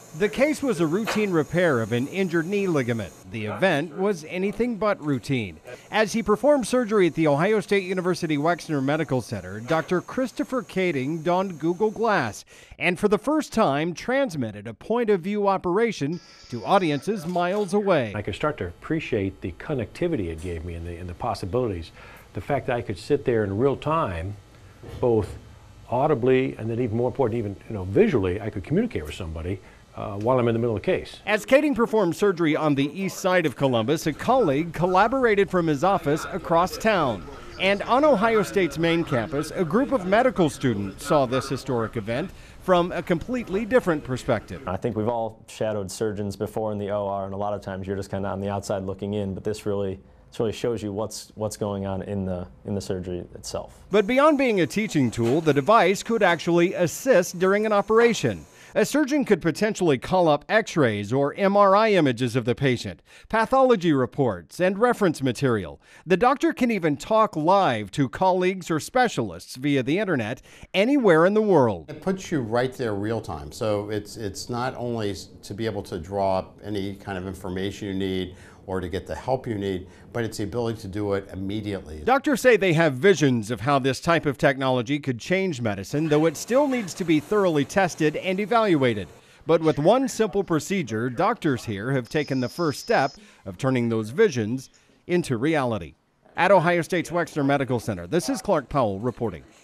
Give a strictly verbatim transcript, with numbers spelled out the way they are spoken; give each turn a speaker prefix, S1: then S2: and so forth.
S1: The case was a routine repair of an injured knee ligament. The event was anything but routine. As he performed surgery at the Ohio State University Wexner Medical Center, Doctor Christopher Kaeding donned Google Glass and for the first time transmitted a point-of-view operation to audiences miles away.
S2: I could start to appreciate the connectivity it gave me and the, and the possibilities. The fact that I could sit there in real time, both audibly and then even more important, even you know, visually, I could communicate with somebody Uh, while I'm in the middle of the case.
S1: As Kaeding performed surgery on the east side of Columbus, a colleague collaborated from his office across town. And on Ohio State's main campus, a group of medical students saw this historic event from a completely different perspective.
S3: I think we've all shadowed surgeons before in the O R, and a lot of times you're just kind of on the outside looking in, but this really This really shows you what's what's going on in the in the surgery itself.
S1: But beyond being a teaching tool, the device could actually assist during an operation. A surgeon could potentially call up x-rays or M R I images of the patient, pathology reports, and reference material. The doctor can even talk live to colleagues or specialists via the internet anywhere in the world.
S4: It puts you right there real time. So it's, it's not only to be able to draw up any kind of information you need or to get the help you need, but it's the ability to do it immediately.
S1: Doctors say they have visions of how this type of technology could change medicine, though it still needs to be thoroughly tested and evaluated. But with one simple procedure, doctors here have taken the first step of turning those visions into reality. At Ohio State's Wexner Medical Center, this is Clark Powell reporting.